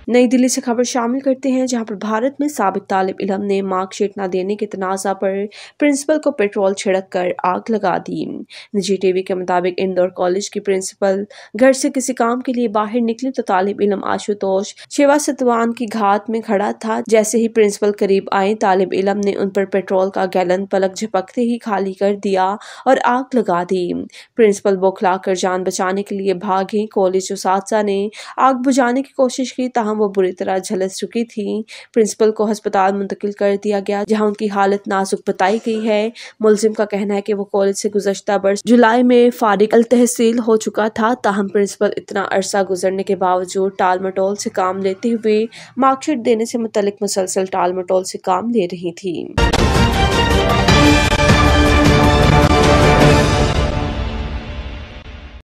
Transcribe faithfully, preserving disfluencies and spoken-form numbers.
नई दिल्ली से खबर शामिल करते हैं, जहां पर भारत में साबिक तालिब इल्म ने मार्कशीट न देने के तनाज़ा पर प्रिंसिपल को पेट्रोल छिड़क कर आग लगा दी। निजी टीवी के मुताबिक इंदौर कॉलेज की प्रिंसिपल घर से किसी काम के लिए बाहर निकली तो तालिब इल्म आशुतोष श्रीवास्तवान की घात में खड़ा था। जैसे ही प्रिंसिपल करीब आए, तालिब इल्म ने उन पर पेट्रोल का गैलन पलक झपकते ही खाली कर दिया और आग लगा दी। प्रिंसिपल बौखलाकर जान बचाने के लिए भागे। कॉलेज उसात्जा ने आग बुझाने की कोशिश की, ताहम वो बुरी तरह झुलस चुकी थी। प्रिंसिपल को अस्पताल मुंतकिल कर दिया गया, जहां उनकी हालत नाजुक बताई गई है। मुलजिम का कहना है कि वो कॉलेज से गुज़श्ता बरस जुलाई में फारिग अल तहसील हो चुका था, ताहम प्रिंसिपल इतना अरसा गुजरने के बावजूद टाल मटोल से काम लेते हुए मार्कशीट देने से मुतल्लिक मुसलसल टाल मटोल से काम ले रही थी।